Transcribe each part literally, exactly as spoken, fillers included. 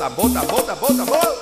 tambor, tambor, tambor, tambor.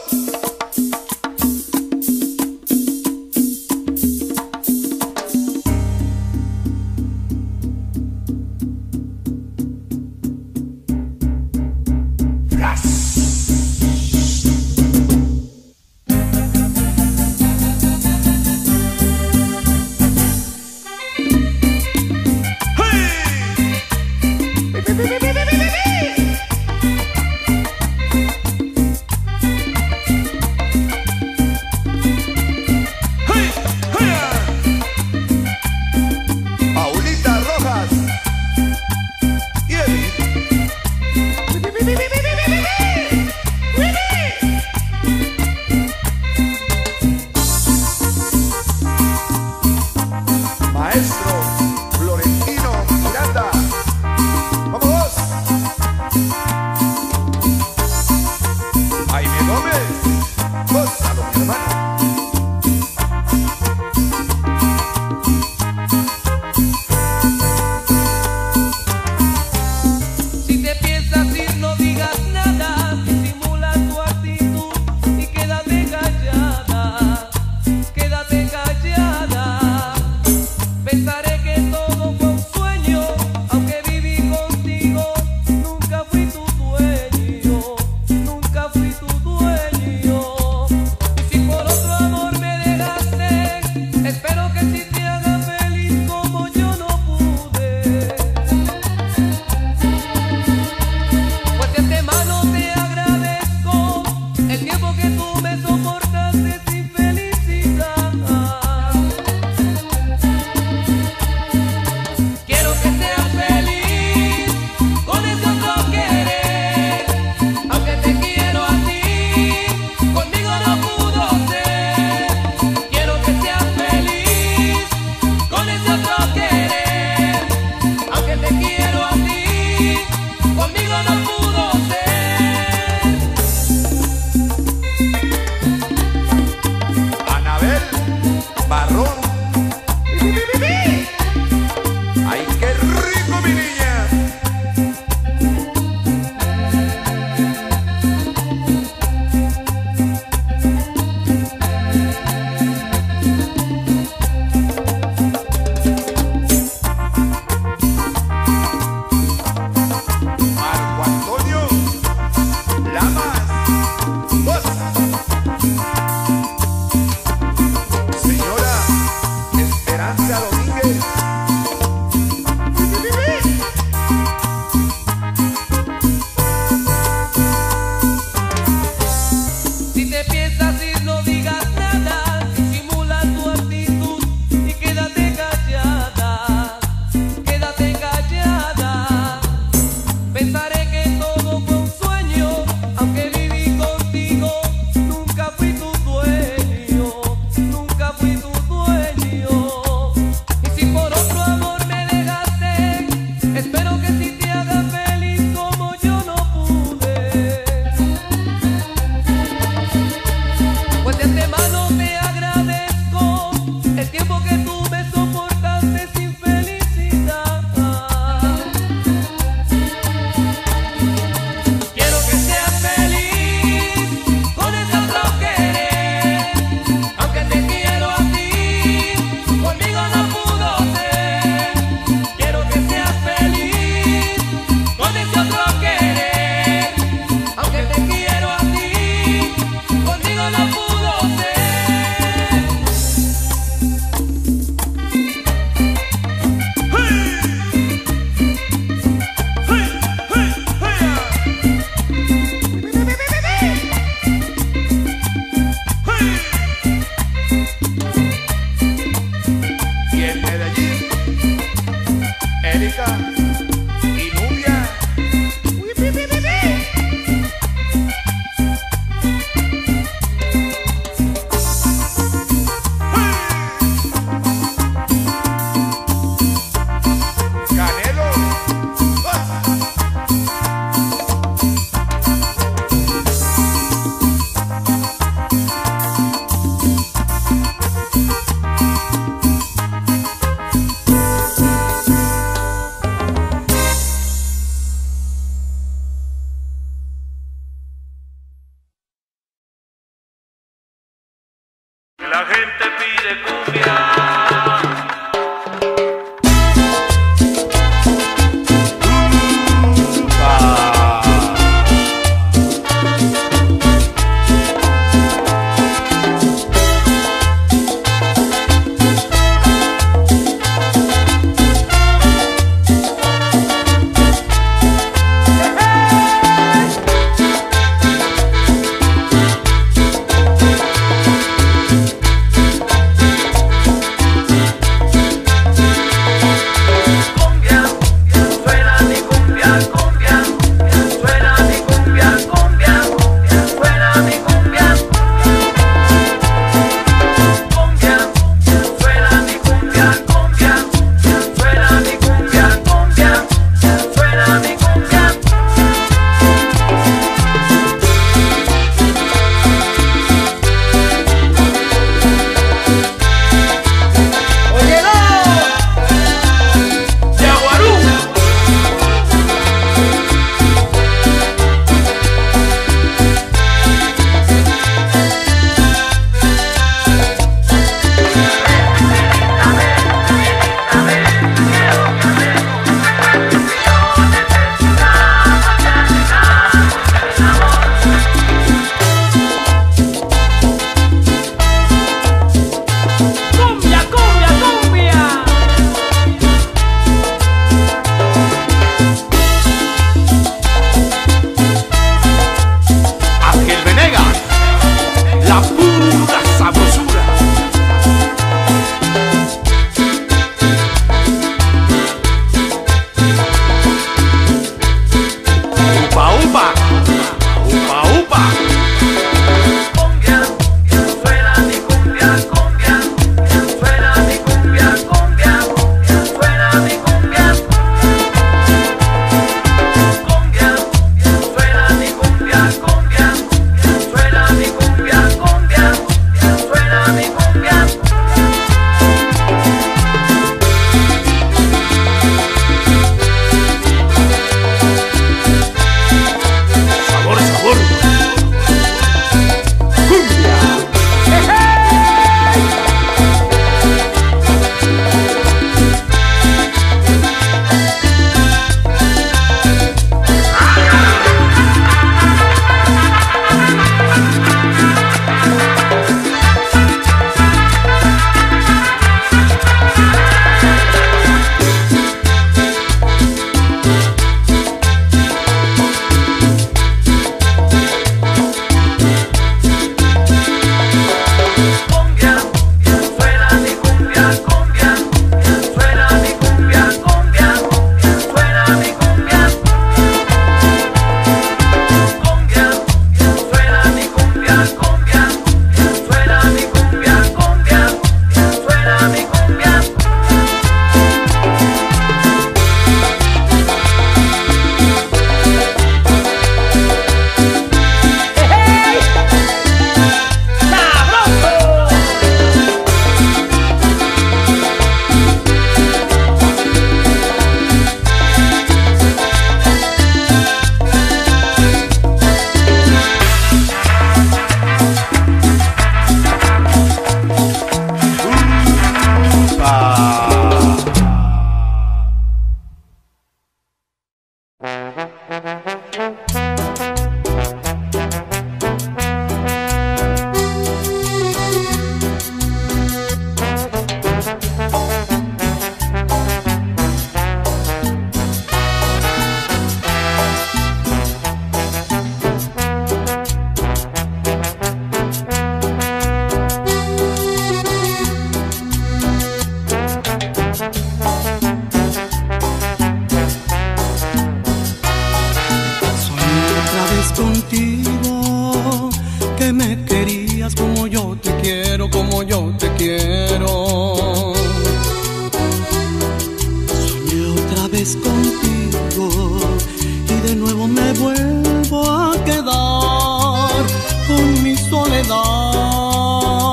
y de nuevo me vuelvo a quedar con mi soledad.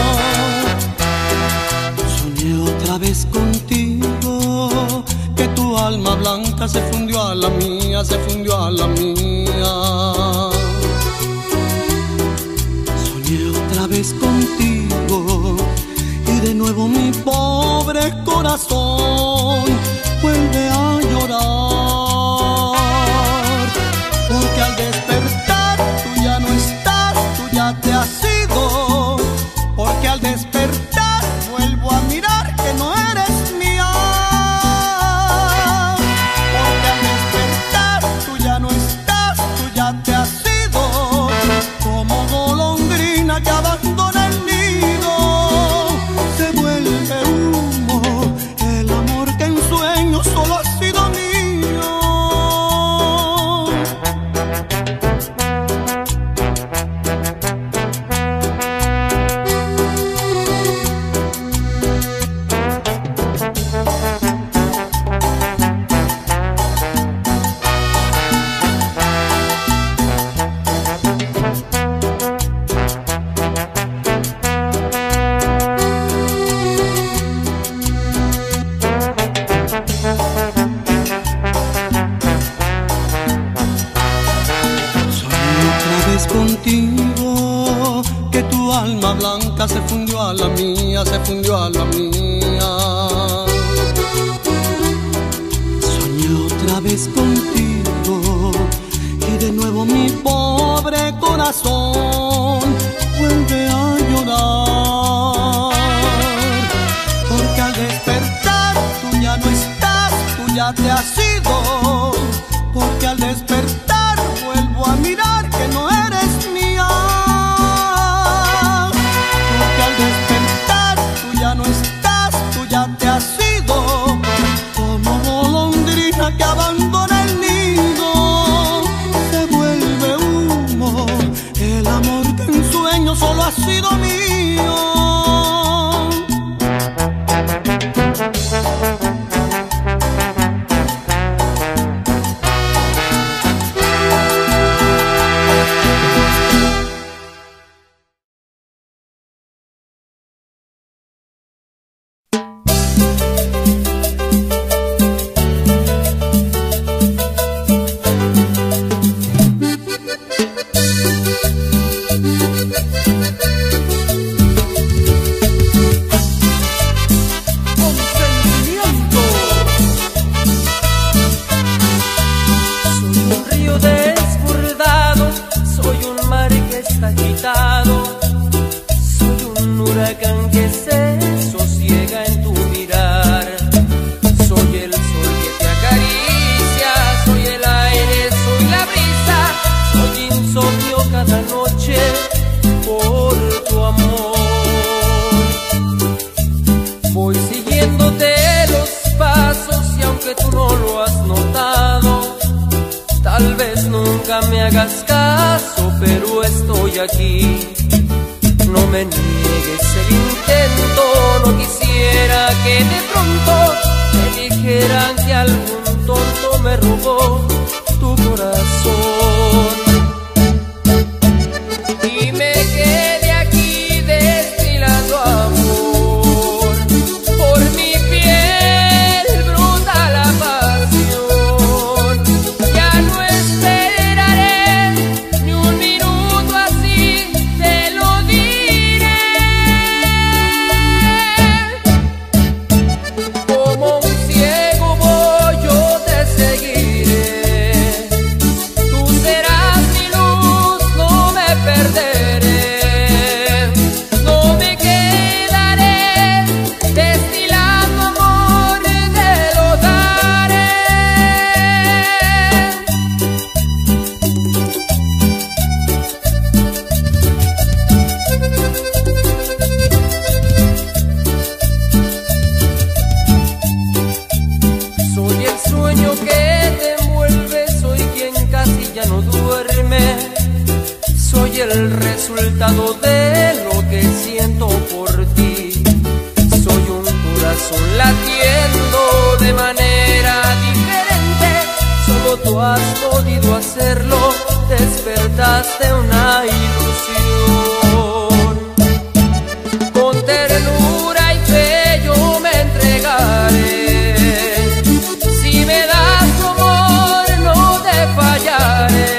Soñé otra vez contigo, que tu alma blanca se fundió a la mía, se fundió a la mía. Soñé otra vez contigo y de nuevo mi pobre corazón vuelve a llorar, porque al despertar tú ya no estás, tú ya te has ido, porque al despertar vuelvo a mirar que no eres mía, porque al despertar tú ya no estás, tú ya te has ido, como golondrina que abandona el nido, se vuelve humo el amor que en sueños solo ha sido mío. Contigo, que tu alma blanca se fundió a la mía, se fundió a la mía. Soñé otra vez contigo y de nuevo mi pobre corazón vuelve a llorar, porque al despertar tú ya no estás, tú ya te has ido, porque al despertar vuelvo a mirar que no eres mía, porque al despertar tú ya no estás, tú ya te has ido, como golondrina que abandona el nido, se vuelve humo el amor que en sueños solo ha sido mío. Me hagas caso, pero estoy aquí. No me niegues el intento, no quisiera que de pronto me dijeran que algún tonto me robó tu corazón y me quedé aquí destilando amor. Por mi piel brota la pasión, ya no esperaré ni un minuto, así te lo diré. Como un ciego voy, yo te seguiré. Tú serás mi luz, no me perderé. No me quedaré destilando amor, te lo daré. Soy el sueño que te envuelve, soy quien casi ya no duerme. Soy el resultado de lo que siento por ti. Soy un corazón latiendo de manera diferente. has podido hacerlo, despertaste una ilusión. Con ternura y fe yo me entregaré, si me das tu amor no te fallaré.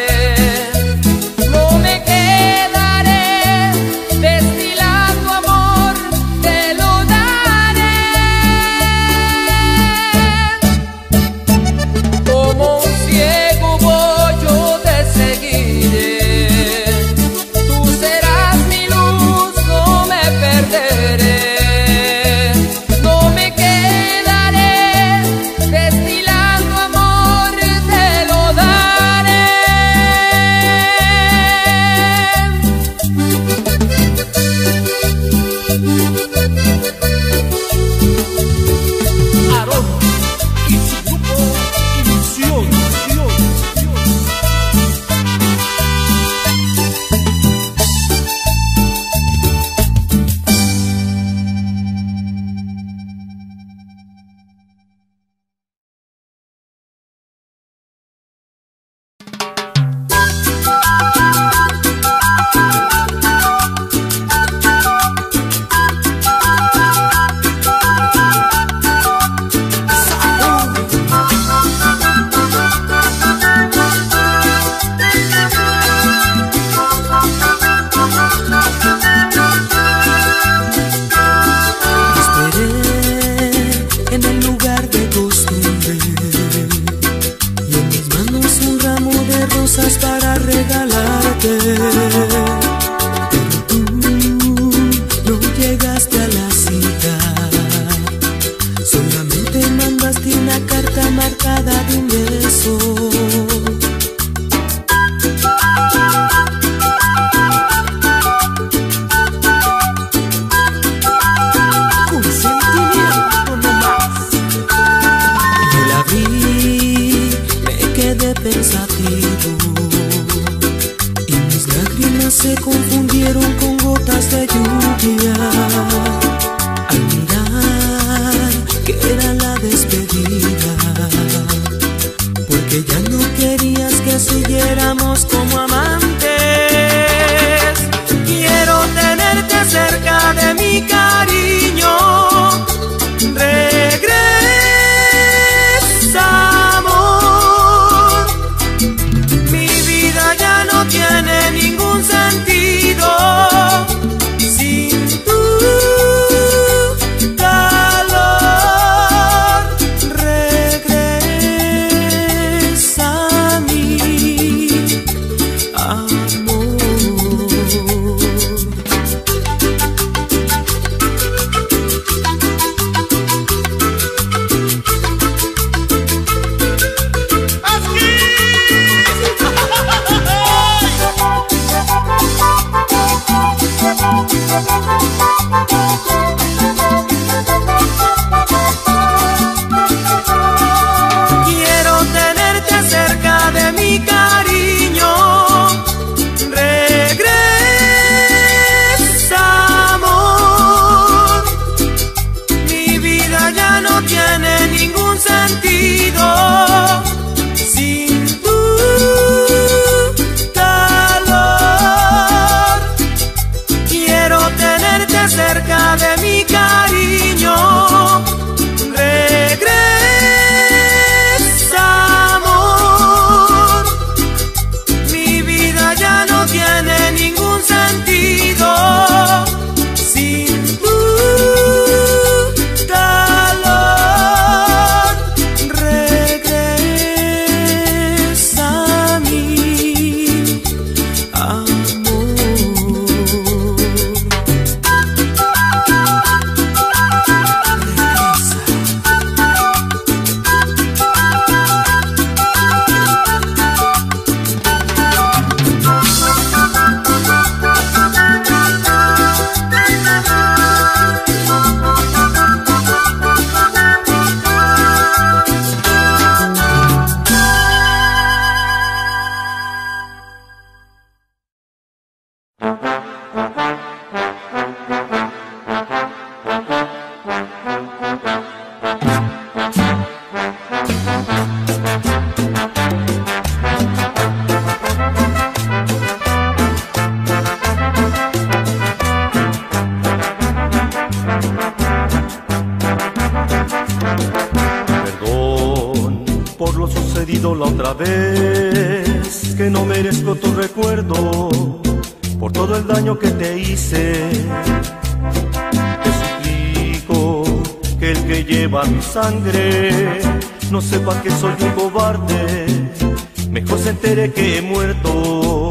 olvido la otra vez, que no merezco tu recuerdo por todo el daño que te hice. Te suplico que el que lleva mi sangre no sepa que soy un cobarde, mejor se entere que he muerto.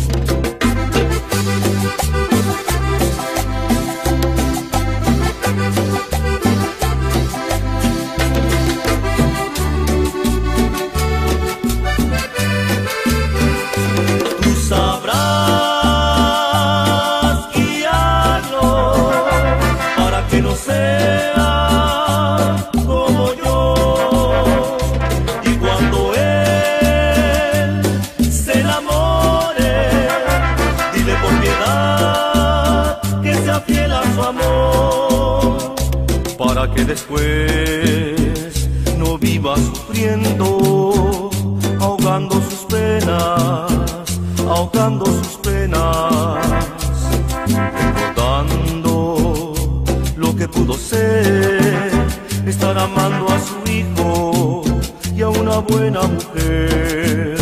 Que después no viva sufriendo, ahogando sus penas, ahogando sus penas, recordando lo que pudo ser, estar amando a su hijo y a una buena mujer.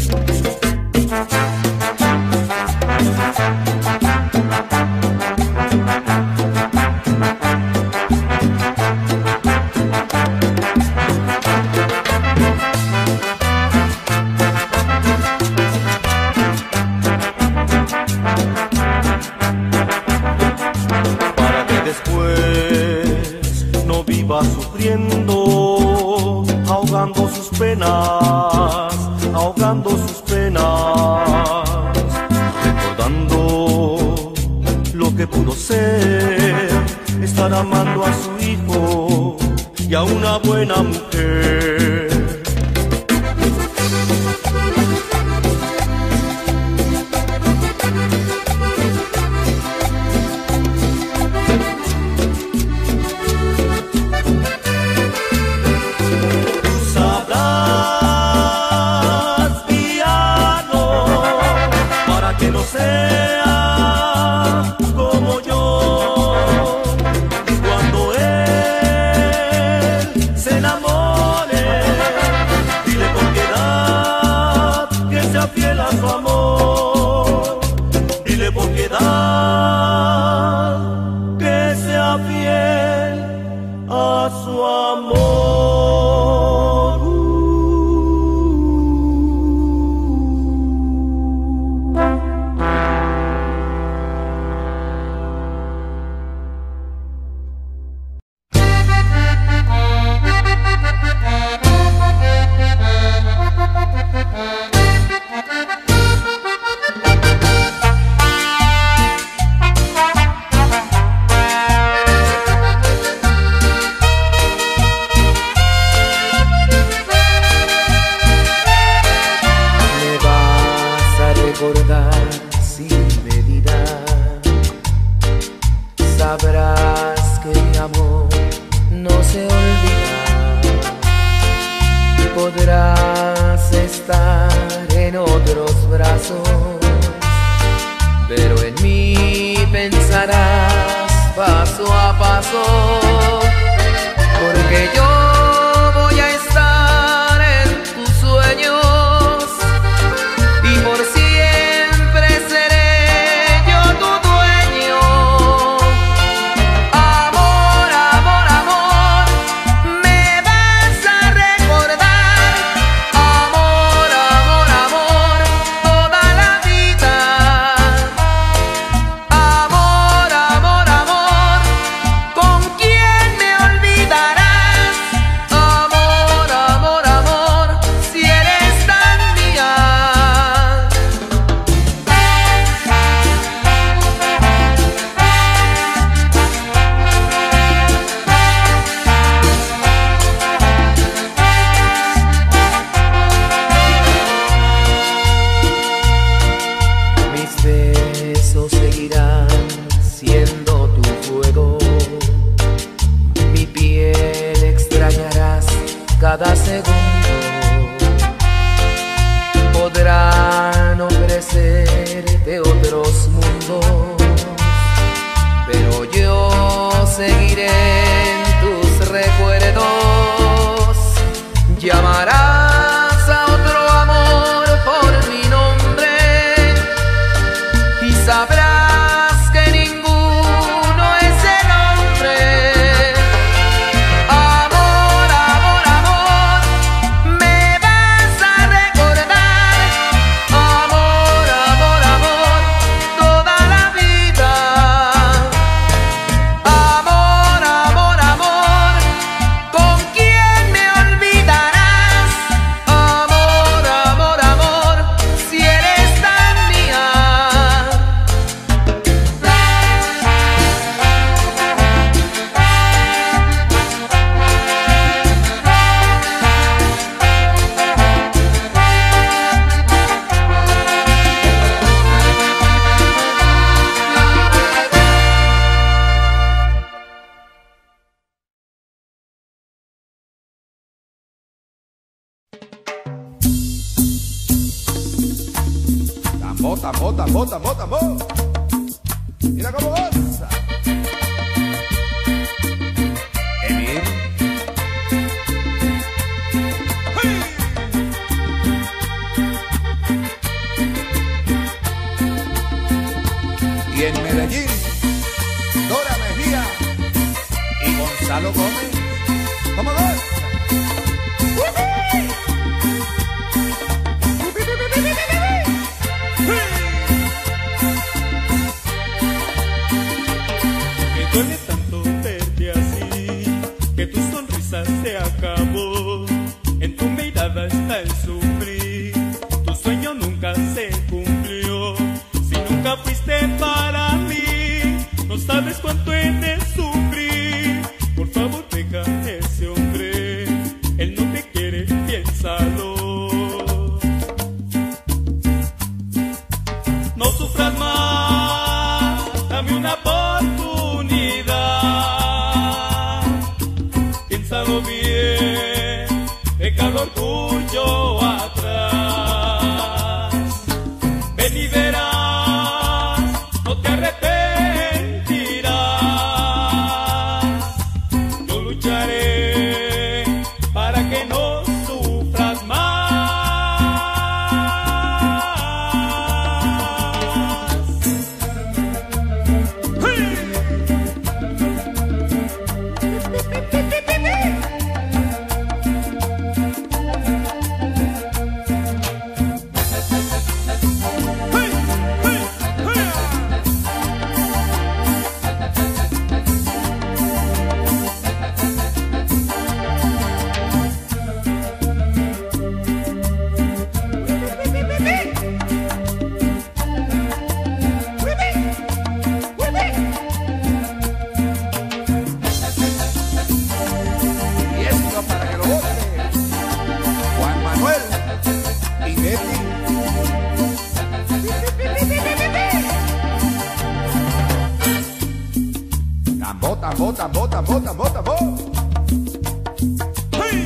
Ahogando sus penas, ahogando sus penas, recordando lo que pudo ser, estar amando a su hijo y a una buena mujer. Amor, amor, amor, ¿con quién me olvidarás? Tambor, tambor, tambor, tambor, tambor. Mira cómo goza. Emil. ¡Hey! Y en Medellín, Dora Mejía y Gonzalo Gómez. ¿Cómo goza? Duele tanto verte así, que tu sonrisa se acabó. En tu mirada está el sufrir, tu sueño nunca se cumplió. Si nunca fuiste para mí, no sabes cuánto he de sufrir. Por favor deja a ese hombre, él no te quiere, piénsalo. No sufras más, dame una oportunidad. Piénsalo bien, deja el orgullo atrás. Ven y verás, no te arrepentirás. Yo lucharé para que no sufras más. Tambor, tambor, tambor, tambor, tambor, tambor. ¡Hey!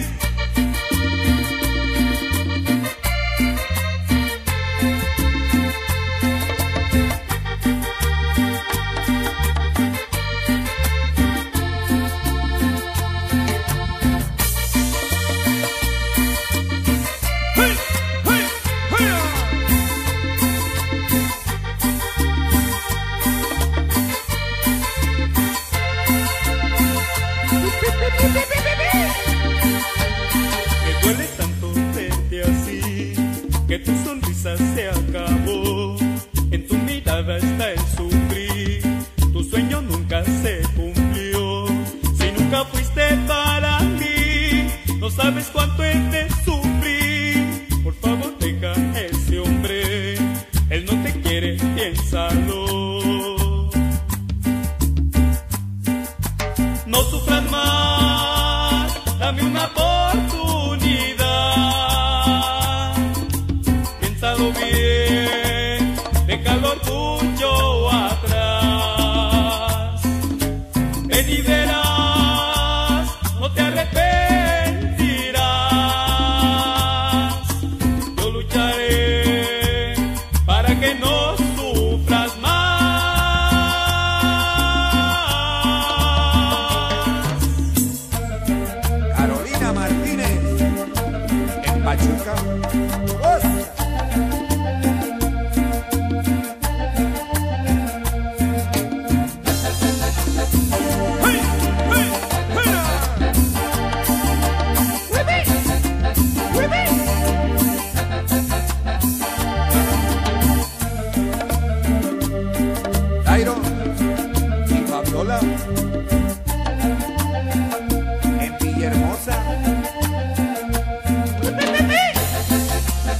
Me duele tanto verte así, que tu sonrisa se acabó. En tu mirada está el sufrir, tu sueño nunca se cumplió. Si nunca fuiste para mí, no sabes cuánto he de sufrir. Por favor deja a ese hombre, él no te quiere, piénsalo. No sufras más, dame una oportunidad. Piénsalo bien, deja el orgullo atrás. Ven y verás, no te arrepentirás. Yo lucharé para que no sufras más. Carolina Martínez, en Pachuca. ¡Goza! ¡Hey! ¡Hey! ¡Hey! ¡Hueví! ¡Hueví! Dairo y Fabiola, en Villahermosa.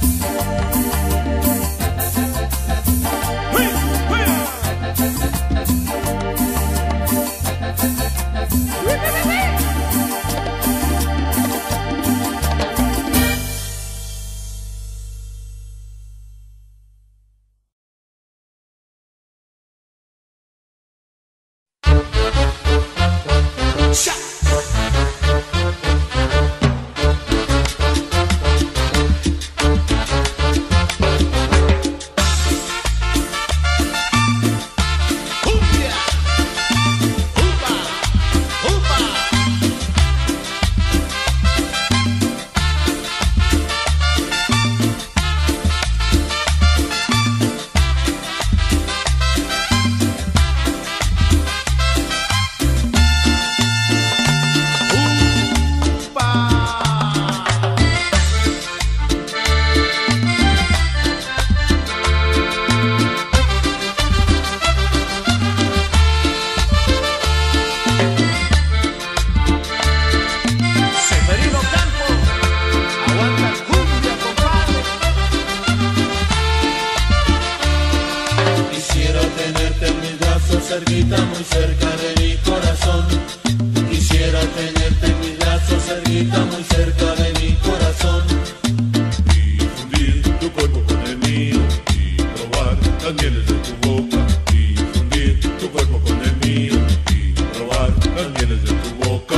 cerquita, muy cerca de mi corazón. Quisiera tenerte en mis brazos, cerquita, muy cerca de mi corazón. Y fundir tu cuerpo con el mío y probar las mieles de tu boca. Y fundir tu cuerpo con el mío y probar las mieles de tu boca.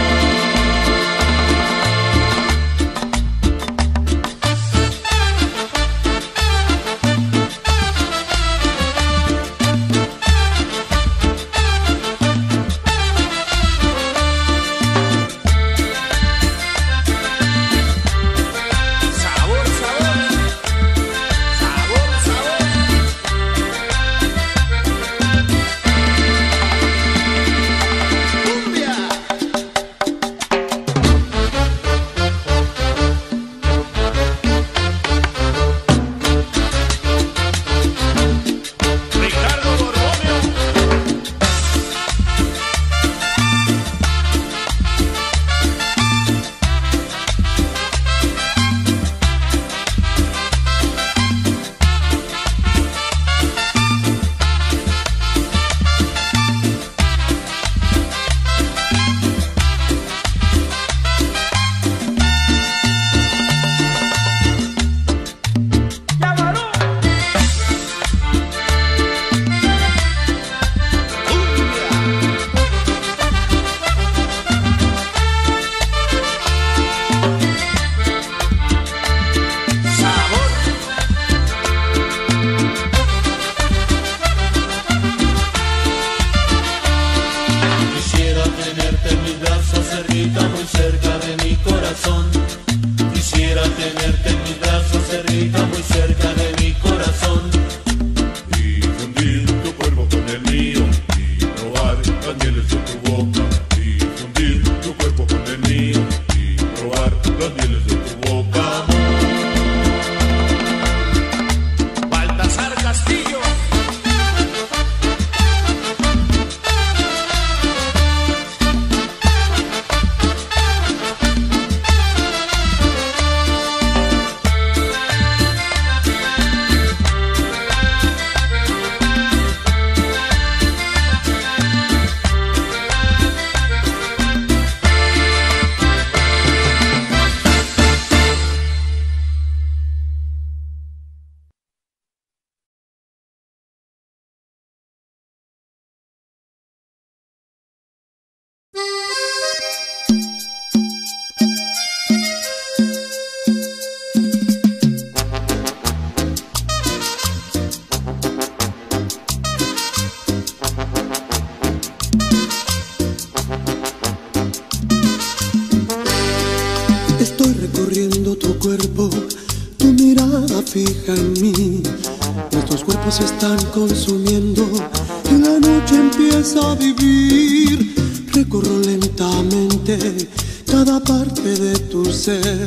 Fija en mí, nuestros cuerpos se están consumiendo y la noche empieza a vivir. Recorro lentamente cada parte de tu ser.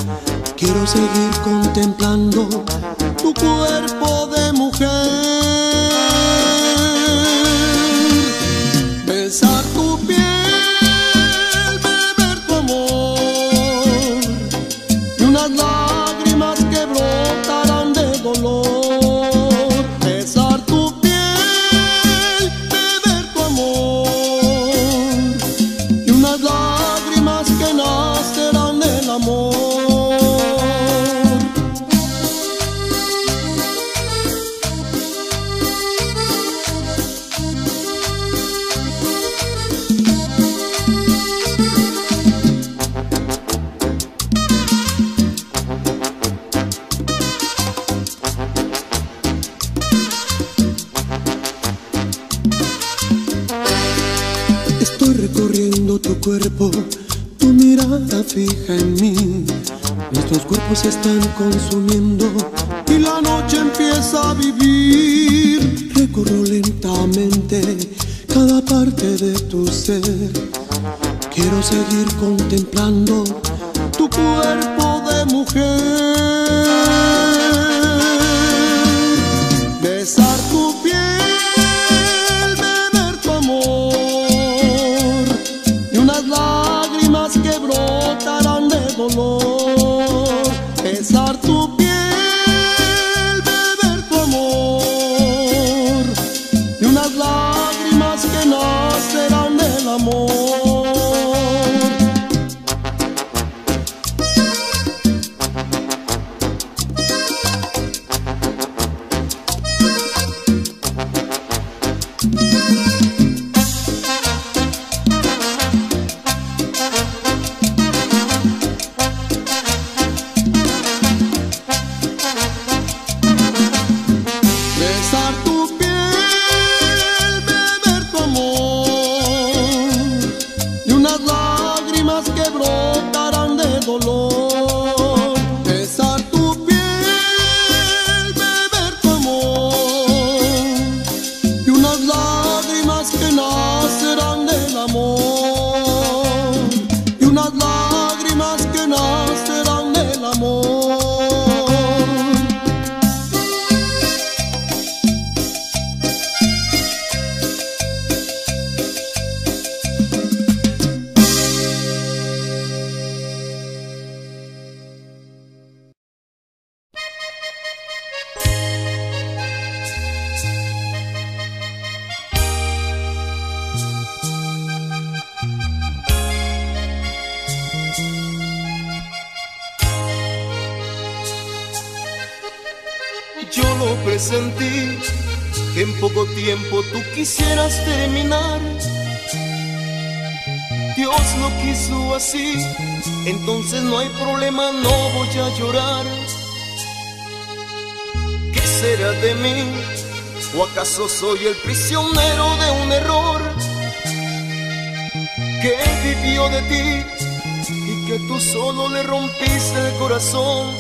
Quiero seguir contemplando tu cuerpo de mujer. Besar tu piel, beber tu amor y unas lágrimas que brotarán de dolor. Besar tu piel, beber tu amor y unas lágrimas que nacerán del amor. Estoy recorriendo tu cuerpo, tu mirada fija en mí. Nuestros cuerpos se están consumiendo y la noche empieza a vivir. Recorro lentamente cada parte de tu ser. Quiero seguir contemplando tu cuerpo de mujer. Besar tu piel, lágrimas que brotarán de dolor. Besar tu piel, beber tu amor y unas lágrimas lo presentí, que en poco tiempo tú quisieras terminar. Dios lo quiso así, entonces no hay problema, no voy a llorar. ¿Qué será de mí? ¿O acaso soy el prisionero de un error que vivió de ti y que tú solo le rompiste el corazón?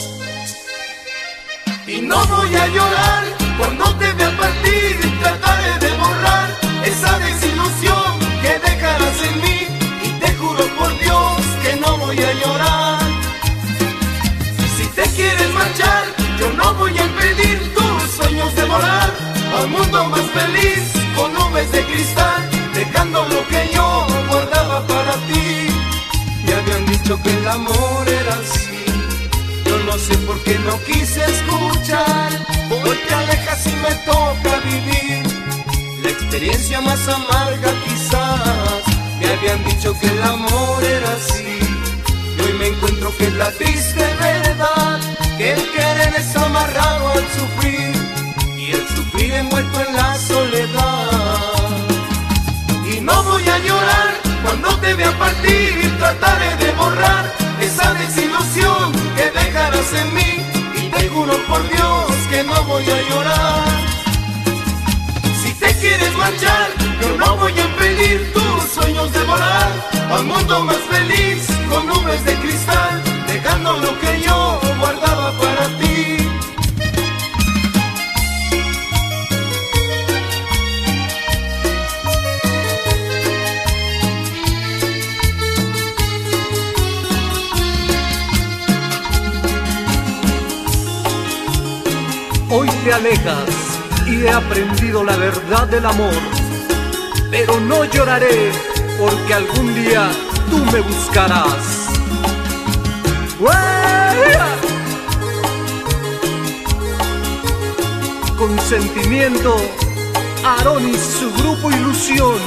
Y no voy a llorar cuando te vea partir, y trataré de borrar esa desilusión que dejarás en mí, y te juro por Dios que no voy a llorar. Si te quieres marchar, yo no voy a impedir tus sueños de volar al mundo más feliz, con nubes de cristal, dejando lo que yo guardaba para ti. Me habían dicho que el amor era así, yo no sé por qué no quise escuchar. Hoy te alejas y me toca vivir la experiencia más amarga quizás. Me habían dicho que el amor era así, y hoy me encuentro que es la triste verdad, que el querer es amarrado al sufrir, y el sufrir envuelto en la soledad. Y no voy a llorar cuando te vea partir, y trataré de borrar esa desilusión que dejarás en mí, y te juro por Dios que no voy a llorar. Si te quieres marchar, yo no voy a impedir tus sueños de volar al mundo más feliz, con nubes de cristal, dejando lo que yo guardaba para ti. Hoy te alejas y he aprendido la verdad del amor, pero no lloraré porque algún día tú me buscarás. ¡Uea! Con sentimiento, Aarón y su grupo Ilusión.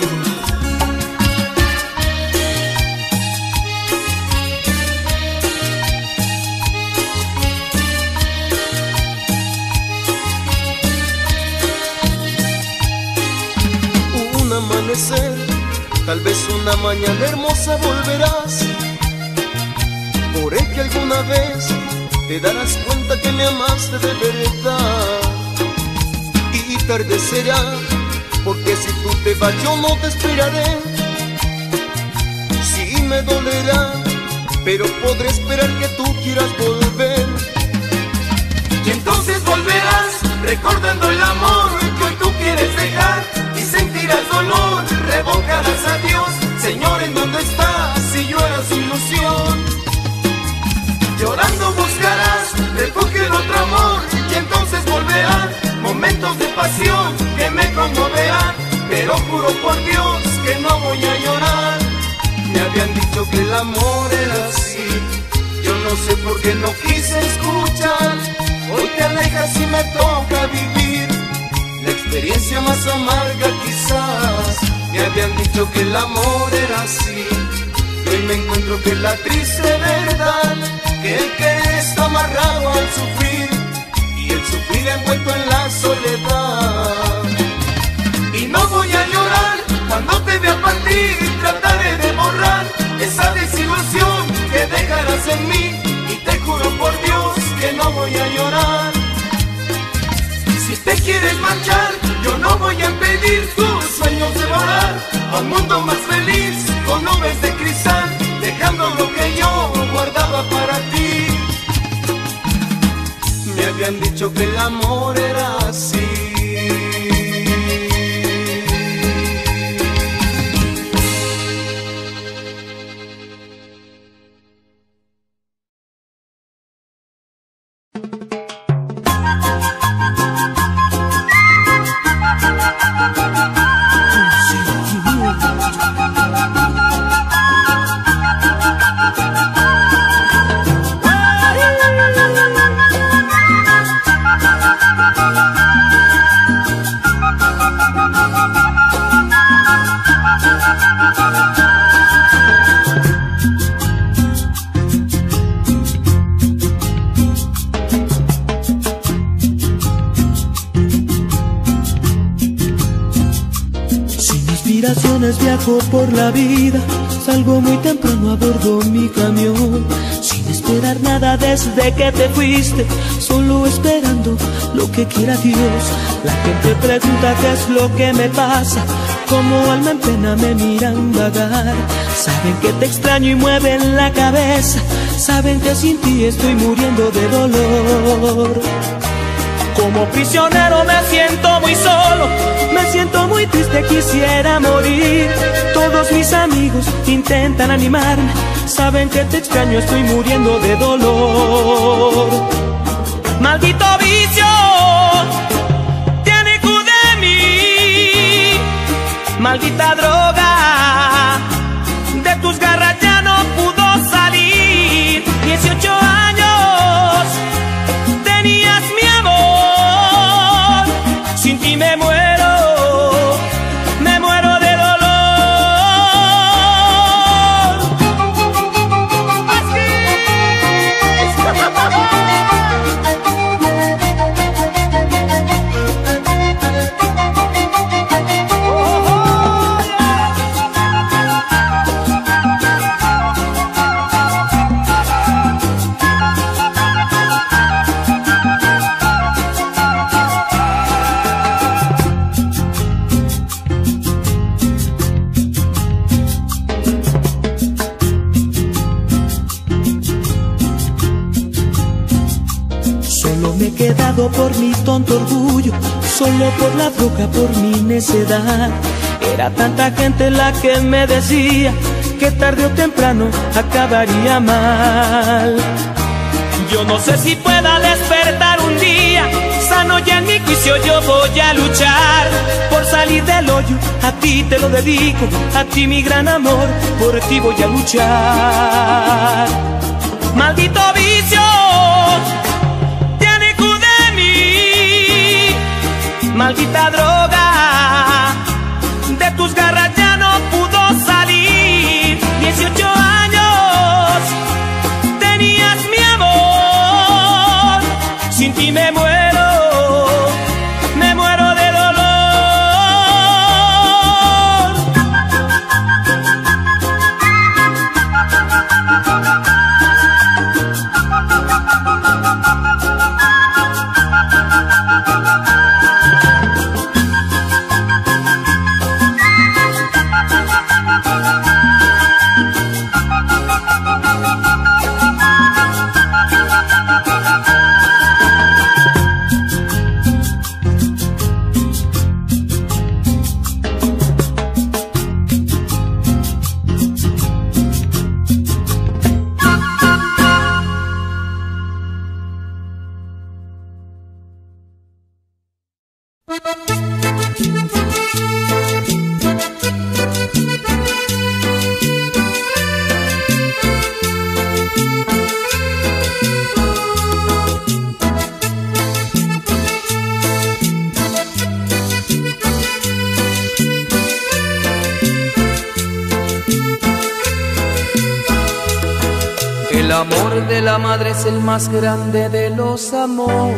Amanecer, tal vez una mañana hermosa volverás, por el que alguna vez te darás cuenta que me amaste de verdad. Y tarde será, porque si tú te vas yo no te esperaré. Sí me dolerá, pero podré esperar que tú quieras volver. Y entonces volverás recordando el amor que hoy tú quieres dejar, y sentirás dolor, revocarás a Dios. Señor, ¿en dónde estás? Si yo era su ilusión. Llorando buscarás refugio en otro amor, y entonces volverán momentos de pasión que me conmoverán, pero juro por Dios que no voy a llorar. Me habían dicho que el amor era así, yo no sé por qué no quise escuchar. Hoy te alejas y me toca vivir la experiencia más amarga quizás. Me habían dicho que el amor era así, y hoy me encuentro que es la triste verdad, que el querer está amarrado al sufrir, y el sufrir envuelto en la soledad. Y no voy a llorar cuando te vea partir, y trataré de borrar esa desilusión que dejarás en mí, y te juro por Dios que no voy a llorar. Si te quieres marchar, yo no voy a impedir tus sueños de volar al mundo más feliz, con nubes de cristal, dejando lo que yo guardaba para ti. Me habían dicho que el amor era así. aspiraciones viajo por la vida, salgo muy temprano a bordo mi camión, sin esperar nada desde que te fuiste, solo esperando lo que quiera Dios. La gente pregunta qué es lo que me pasa, como alma en pena me miran vagar. Saben que te extraño y mueven la cabeza, saben que sin ti estoy muriendo de dolor. Como prisionero me siento muy solo, me siento muy triste, quisiera morir. Todos mis amigos intentan animarme, saben que te extraño, estoy muriendo de dolor. Maldito vicio tiene Q de mí, maldita droga, de tus garras ya no pudo salir. Dieciocho años tenías mi amor, sin ti me muero, me muero de dolor. Por mi tonto orgullo, solo por la droga, por mi necedad. Era tanta gente la que me decía que tarde o temprano acabaría mal. Yo no sé si pueda despertar un día sano ya en mi juicio, yo voy a luchar por salir del hoyo. A ti te lo dedico, a ti mi gran amor, por ti voy a luchar. Maldito vicio maldita droga, de tus garras ya no pudo salir. Dieciocho años tenías mi amor, sin ti me muero, me muero de dolor. El amor de la madre es el más grande de los amores,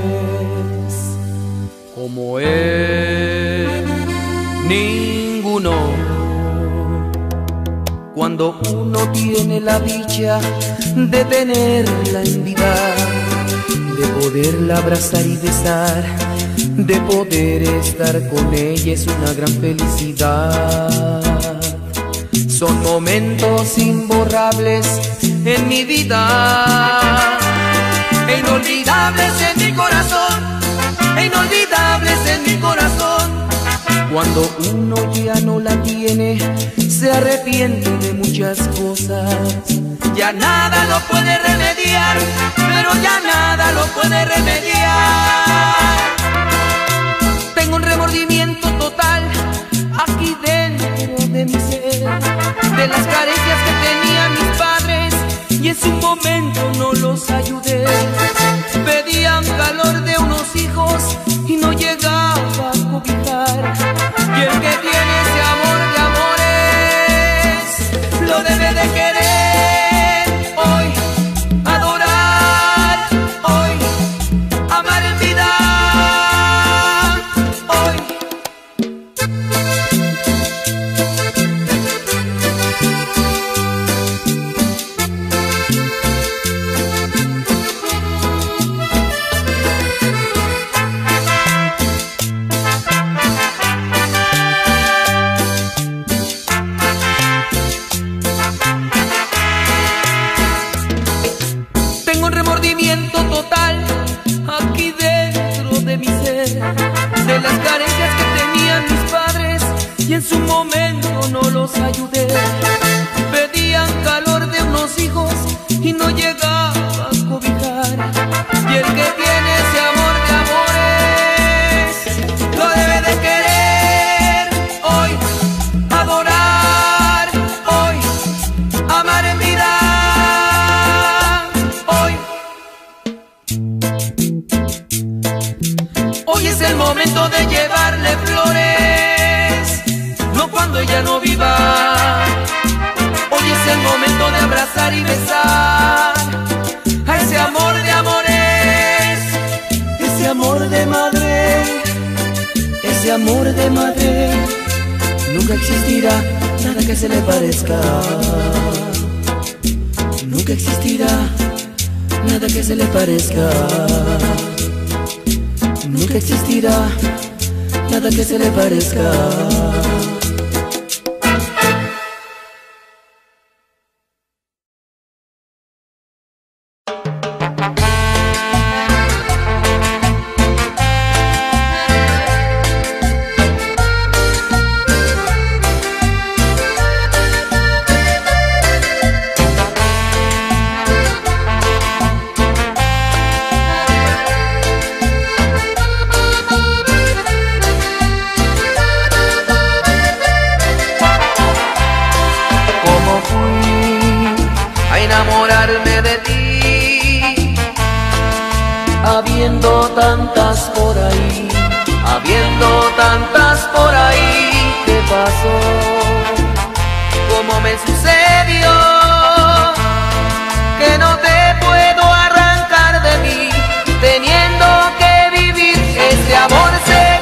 como él ninguno. Cuando uno tiene la dicha de tenerla en vida, de poderla abrazar y besar, de poder estar con ella, es una gran felicidad. Son momentos imborrables en mi vida, e inolvidables en mi corazón, e inolvidables en mi corazón. Cuando uno ya no la tiene, se arrepiente de muchas cosas. Ya nada lo puede remediar, pero ya nada lo puede remediar. Tengo un remordimiento total aquí dentro de mi ser, de las carencias que tenían mis padres, y en su momento no los ayudé. Pedían calor de unos hijos y no llegaba a cobijar. Y el que tiene ese amor de amores lo debe de querer hoy, adorar hoy, amar en vida hoy. en su momento no los ayudé. Pedían calor de unos hijos y no llegaba a cobijar. Y el que tiene ese amor de amores lo debe de querer hoy, adorar hoy, amar en vida hoy. Hoy es el momento de llevarle flores, no cuando ella no viva. Hoy es el momento de abrazar y besar a ese amor de amores, ese amor de madre, ese amor de madre. Nunca existirá nada que se le parezca. Nunca existirá nada que se le parezca. Nunca existirá nada que se le parezca. Enamorarme de ti, habiendo tantas por ahí, habiendo tantas por ahí. ¿Qué pasó? ¿Cómo me sucedió? Que no te puedo arrancar de mí, teniendo que vivir ese amor secreto.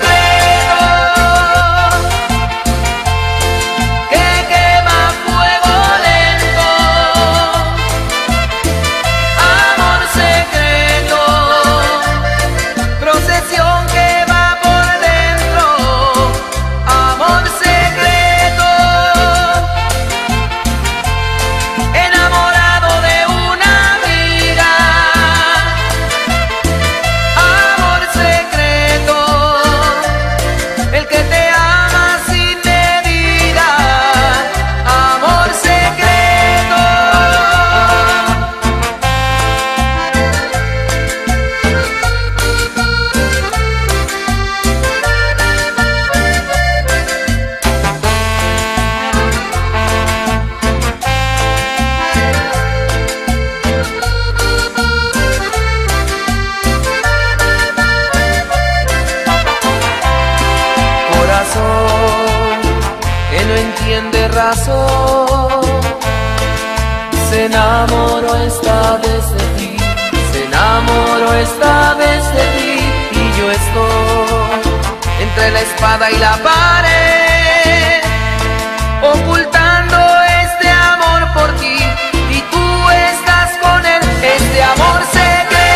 Que no entiende razón, se enamoró esta vez de ti, se enamoró esta vez de ti. Y yo estoy entre la espada y la pared, ocultando este amor por ti, y tú estás con él, este amor secreto.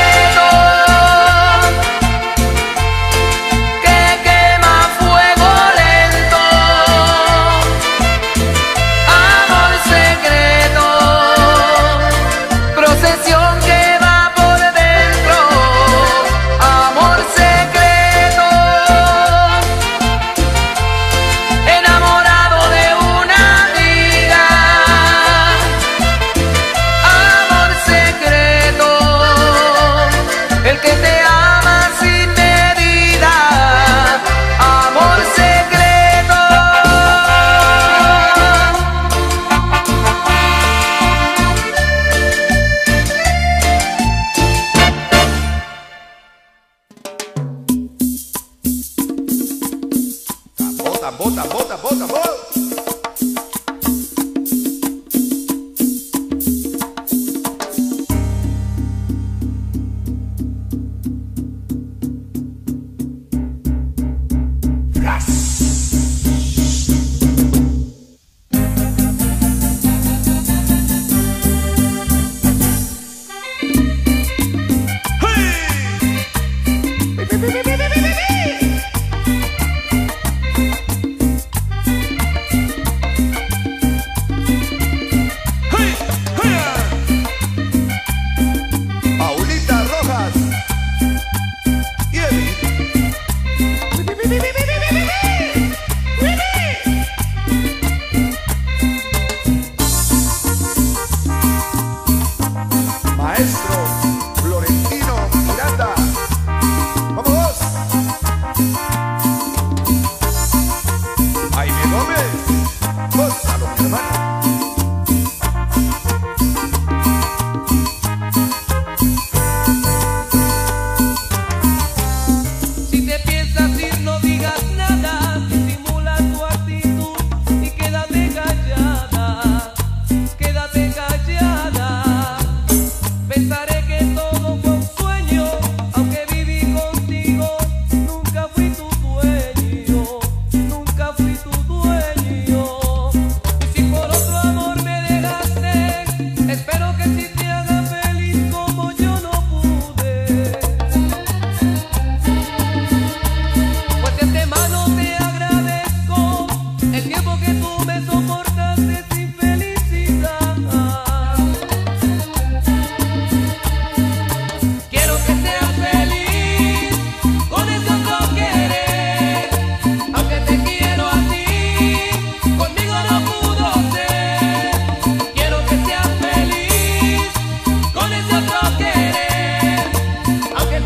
Bota, bota, bota, bota.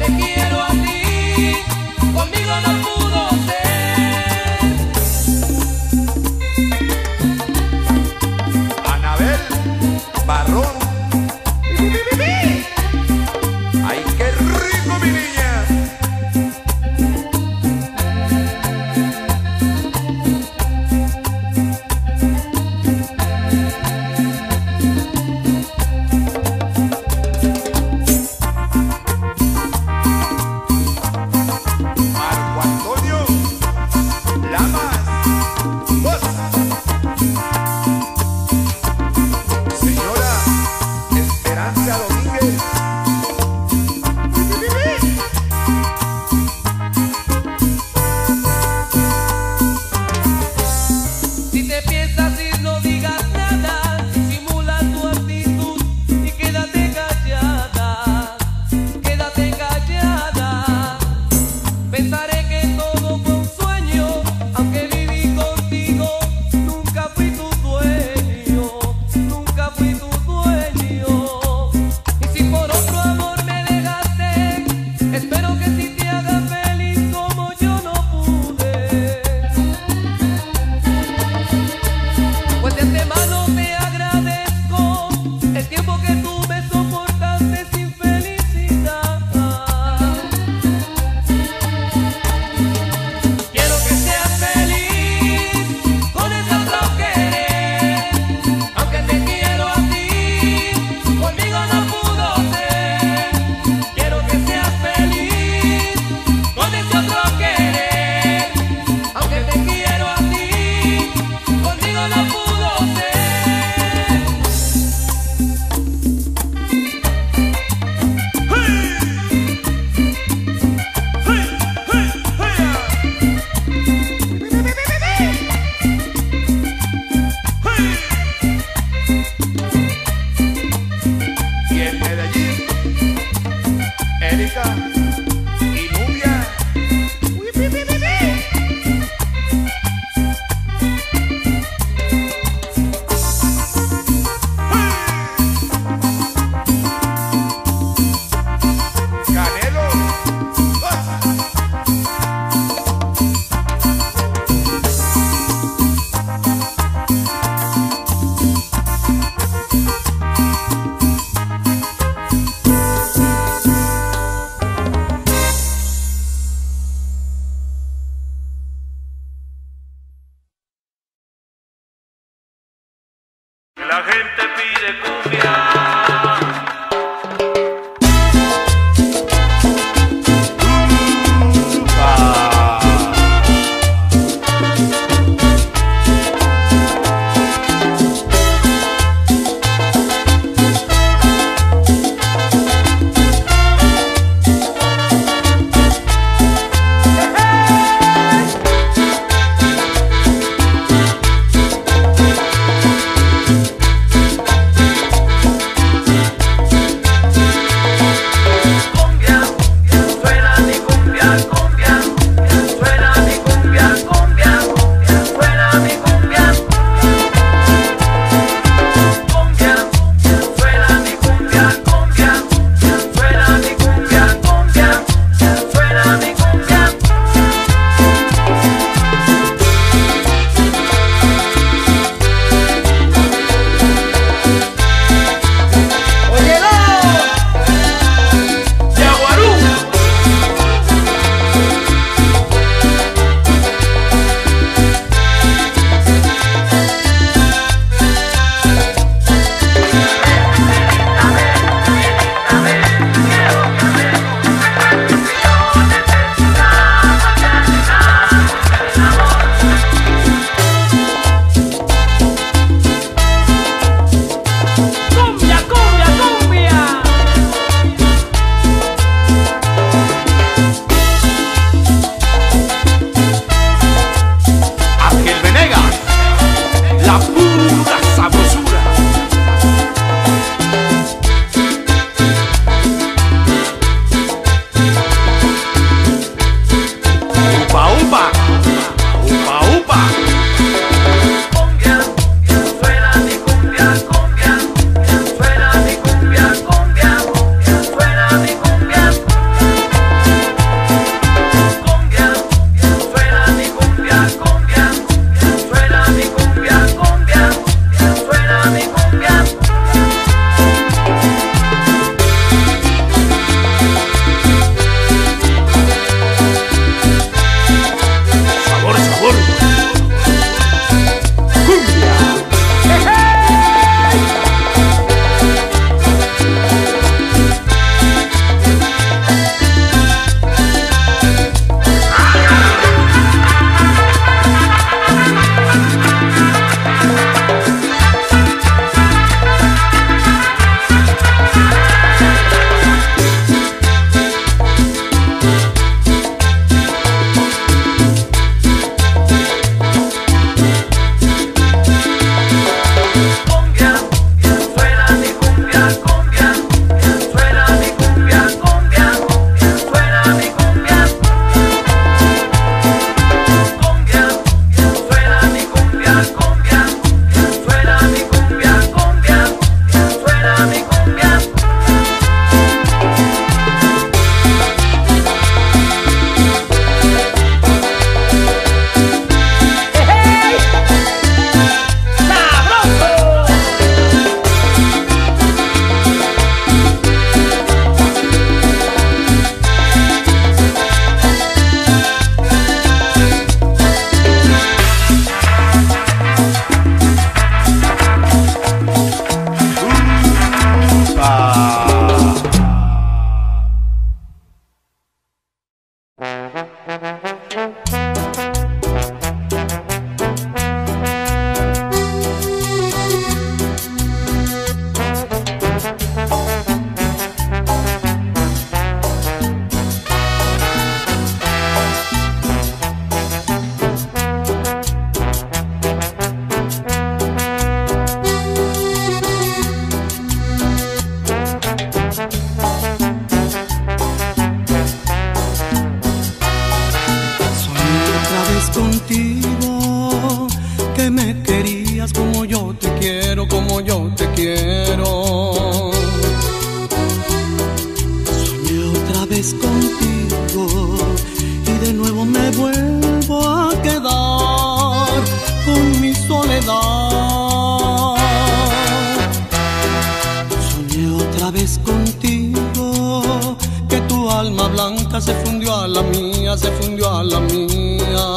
te quiero a ti, conmigo no pudo ser. Anabel Barrón. ¡Ay, qué rico, mi niña! Contigo, que me querías como yo te quiero, como yo te quiero. Soñé otra vez contigo y de nuevo me vuelvo a quedar con mi soledad. Soñé otra vez contigo, que tu alma blanca se fundió a la mía, se fundió a la mía.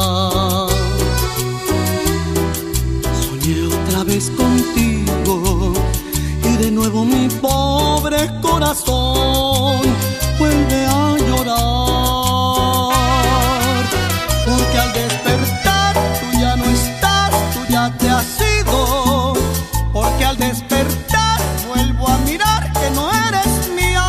Soñé otra vez contigo y de nuevo mi pobre corazón vuelve a llorar. Porque al despertar tú ya no estás, tú ya te has ido. Porque al despertar vuelvo a mirar que no eres mía.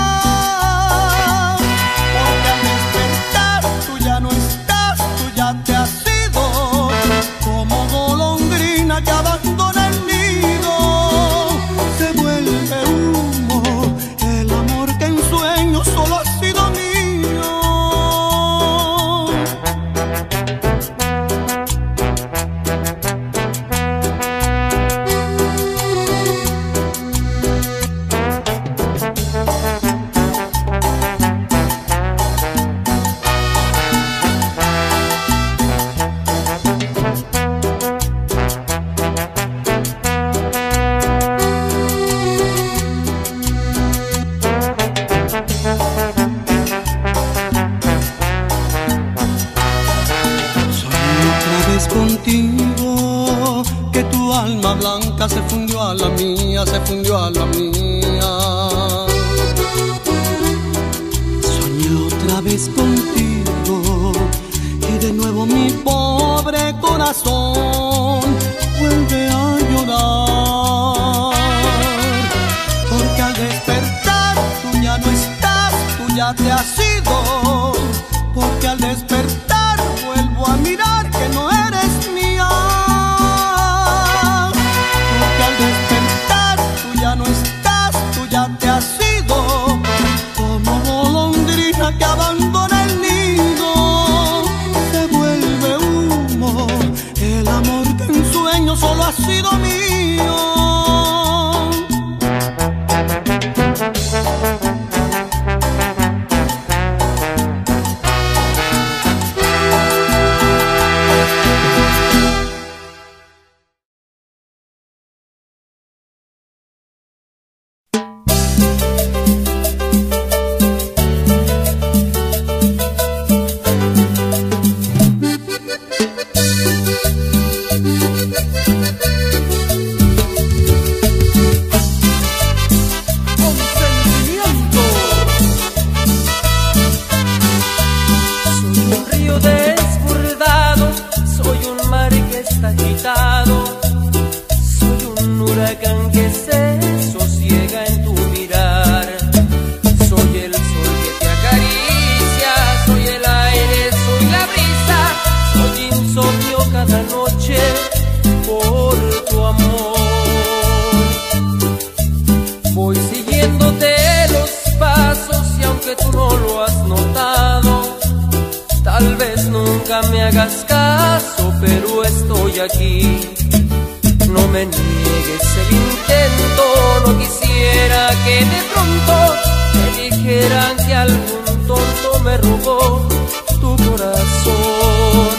Porque al despertar tú ya no estás, tú ya te has ido. Como golondrina que abandona el nido, se vuelve humo el amor que en sueños solo ha sido mío. Contigo, que tu alma blanca se fundió a la mía, se fundió a la mía. Soñé otra vez contigo y de nuevo mi pobre corazón vuelve a llorar. Porque al despertar tú ya no estás, tú ya te has ido. Porque al despertar vuelvo a mirar que no eres mía. Porque al despertar tú ya no estás, tú ya te has ido. Como golondrina que abandona el nido, se vuelve humo el amor que en sueños solo ha sido mío. Me hagas caso, pero estoy aquí. No me niegues el intento, no quisiera que de pronto me dijeran que algún tonto me robó tu corazón.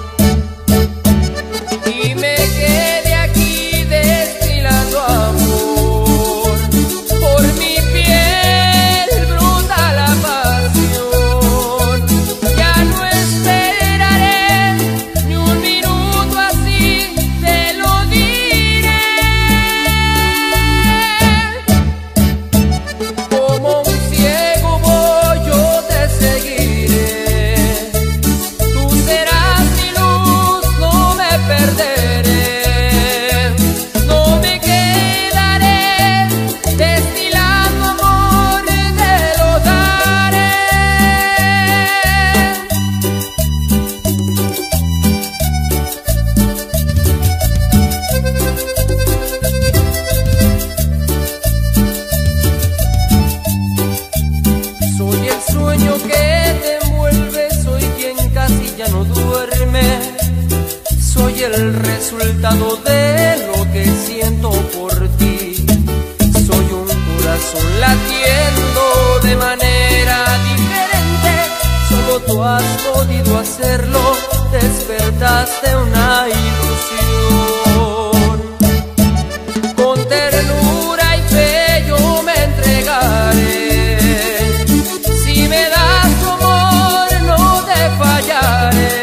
Y me quedé aquí destilando amor, por mi piel brota la pasión. Ya no esperaré ni un minuto, así te lo diré. Como un ciego voy yo resultado de lo que siento por ti. Soy un corazón latiendo de manera diferente. Solo tú has podido hacerlo, despertaste una ilusión. Con ternura y fe yo me entregaré. Si me das tu amor no te fallaré.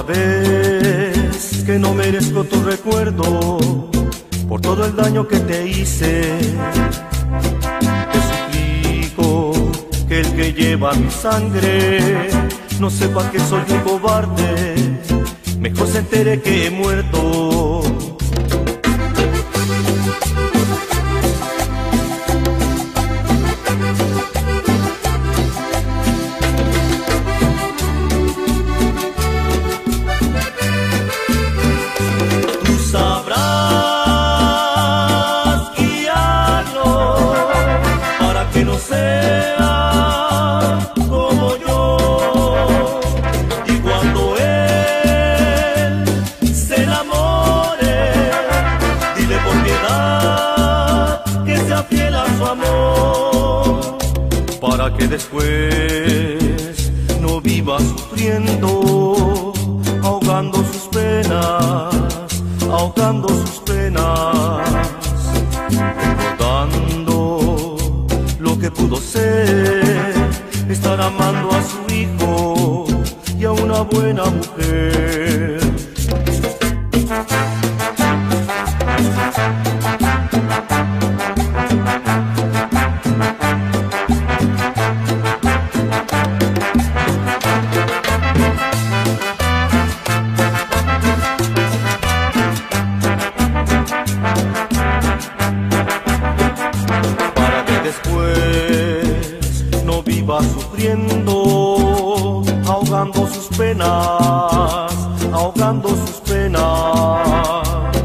sabes que no merezco tu recuerdo por todo el daño que te hice. Te suplico que el que lleva mi sangre no sepa que soy un cobarde, mejor se entere que he muerto. Para que después no viva sufriendo, ahogando sus penas, ahogando sus penas, recordando lo que pudo ser, estar amando a su hijo y a una buena mujer. Sufriendo, ahogando sus penas, ahogando sus penas,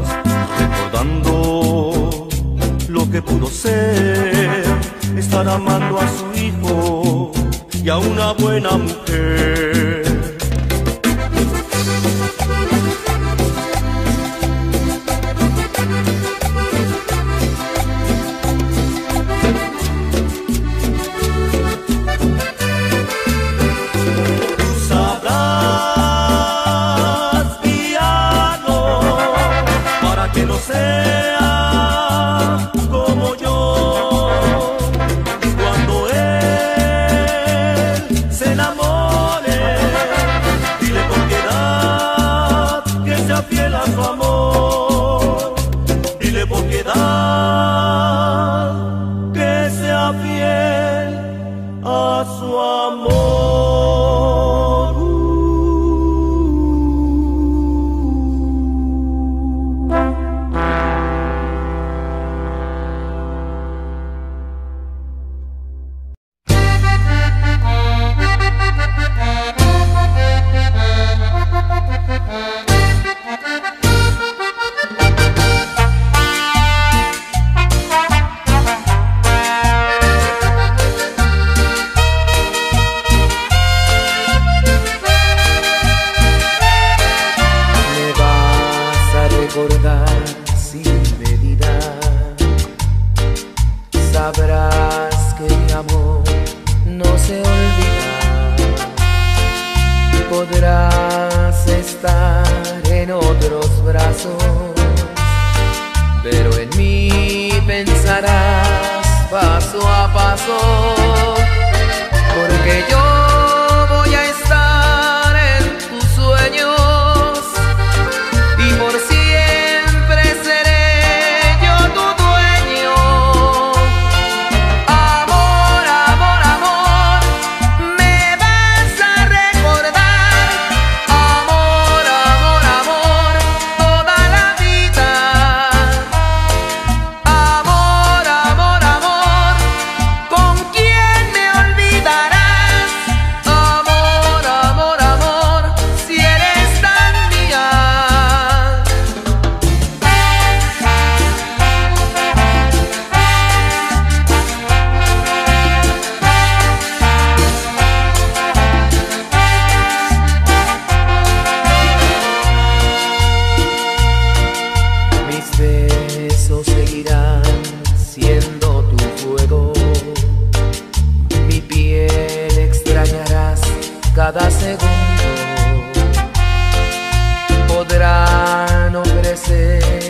recordando lo que pudo ser, estar amando a su hijo y a una buena mujer. Sea como yo, y cuando él se enamore, dile con piedad que sea fiel a su amor, dile con piedad que sea fiel a su amor. Sin medida, sabrás que mi amor no se olvida y podrás estar en otros brazos, pero en mí pensarás paso a paso, porque yo voy a estar en tus sueños y por siempre cada segundo podrán ofrecer